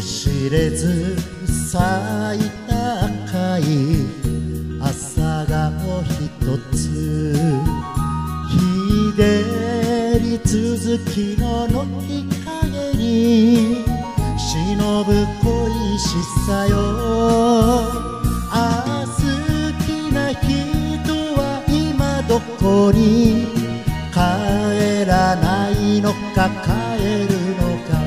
知れず咲いた赤い朝顔一つ、日照り続きの軒陰に忍ぶ恋しさよ。好きな人は今どこに、帰らないのか帰るのか。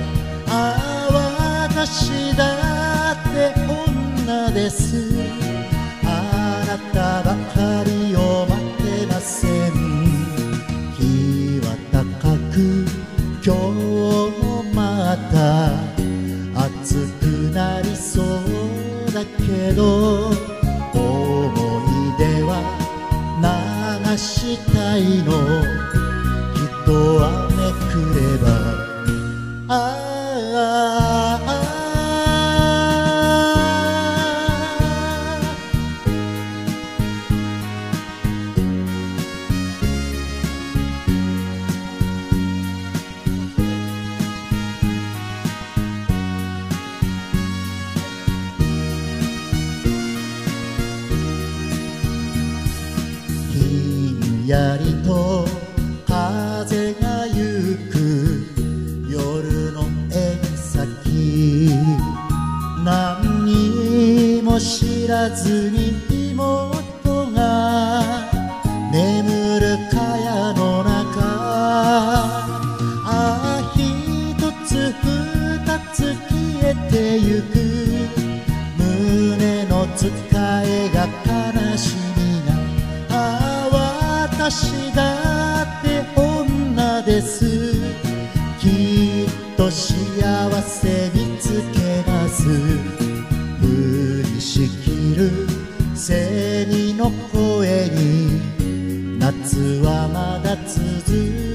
私だって女です。あなたばかりを待ってません。日は高く今日もまた暑くなりそうだけど、思い出は流したいの。一雨くればひんやりと風がゆく夜の縁先、何にも知らずに妹が眠る蚊帳の中、一つ二つ消えてゆく。胸の使いが悲しみが、私だって女です。きっと幸せ見つけます。降りしきる蝉の声に夏はまだ続く。